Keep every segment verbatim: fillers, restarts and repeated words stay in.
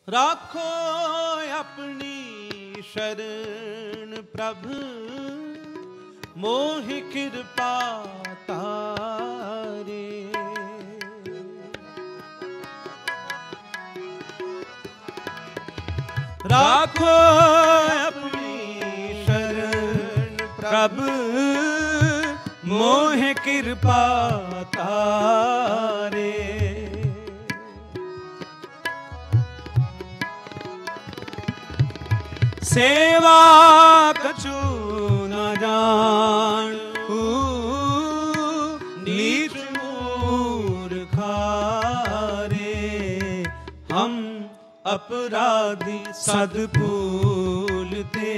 राखो अपनी शरण प्रभु मोहि कृपा तारे। राखो अपनी शरण प्रभु मोहि कृपा तारे। सेवा कछु न जानू नीच मूर्खारे। हम अपराधी सद्भूलते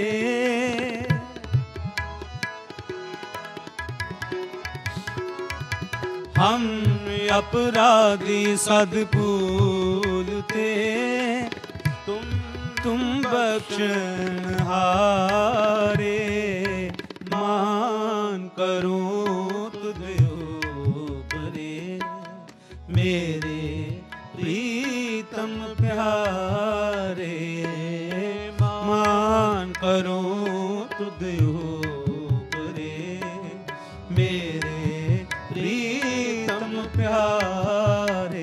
हम अपराधी सद्भूलते। तुम तुम बख्शनहारे मान करो तुझो परे। मेरे प्रीतम प्यारे मान करो तुझो परे। मेरे प्रीतम प्यारे।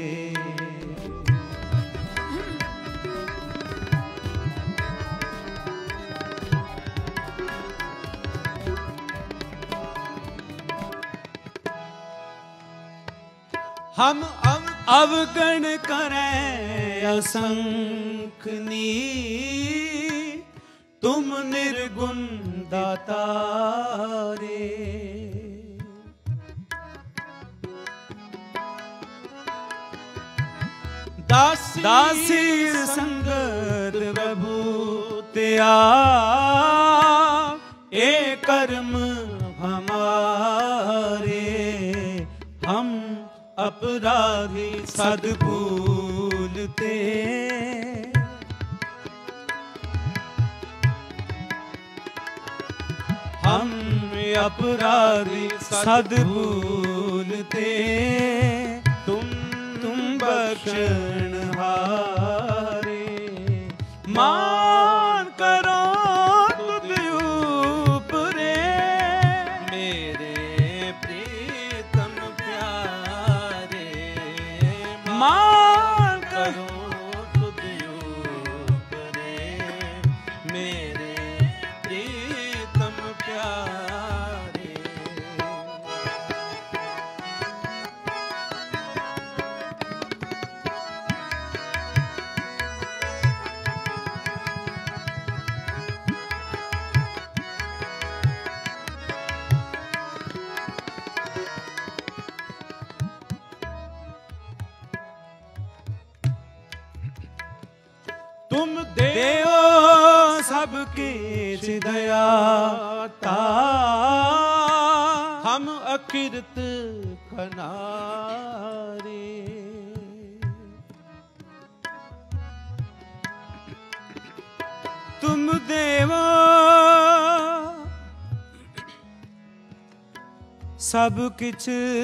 हम अव अवगण करें असंख्यनी तुम निर्गुण दातारे। दासी दासी संगत प्रभु त्या ए कर्म हमारे। हम अपराधी सद्भूलते हम अपराधी सद्भूलते। तुम तुम बख्शनहारे मान करो तुझ ऊपरे। मेरे प्रीतम प्यारे मान करो तुझ ऊपरे। मेरे प्रीतम प्यारे। तुम देवो सबके दयाता हम अकिरत खनारे। तुम देवो सब किछ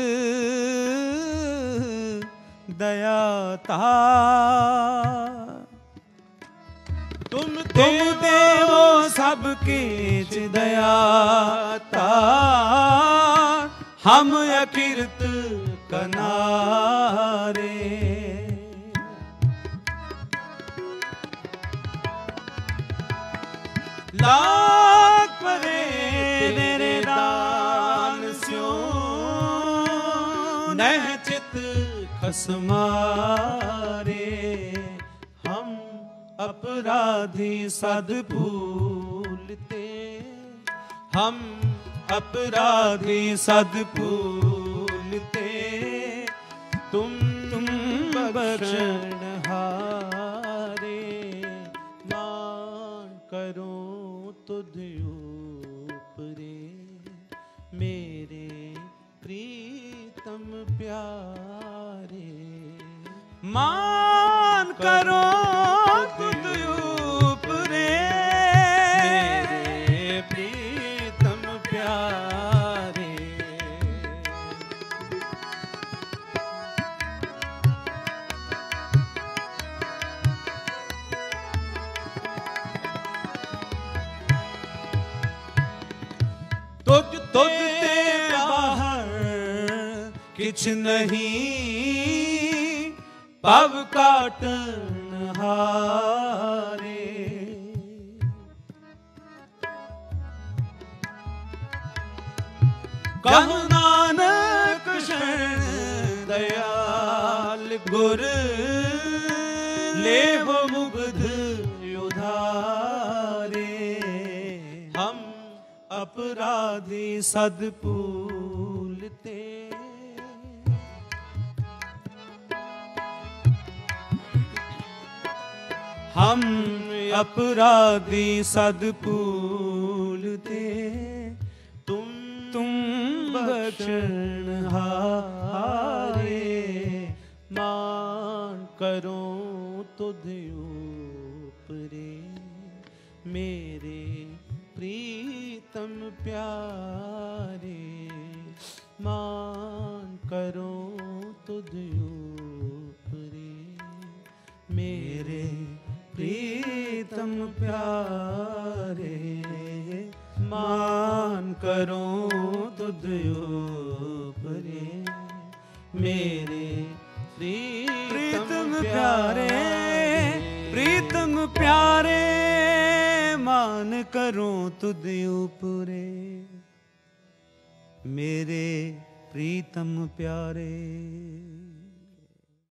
दयाता। तुम तुम देवो सबके दयाता हम अकिरत कनारे। लाख परे तेरे दान स्यो नह चित खसमारे। हम अपराधी सद्भूलते हम अपराधी सद्भूलते। तुम तुम बख्शनहारे मान करो तुझ ऊपरे। मेरे प्रीतम प्यारे मान करो तुझ ऊपरे। मेरे प्रीतम प्यारे। किछ नहीं पव काटन हारे। कहु नानक शरण दयाल गुर लेव मुग्ध उधारे। हम अपराधी सदपूलते हम अपराधी सदपूलते तुम तुम बख्शण हारे। मान करो तुध ऊपरे मेरे प्रीतम प्यारे। मान करो तुध ऊपरे मेरे प्रीतम प्यारे। मान करो तुध ऊपरे मेरे प्रीतम प्यारे। प्रीतम प्यारे मान करो तुध ऊपरे मेरे प्रीतम प्यारे।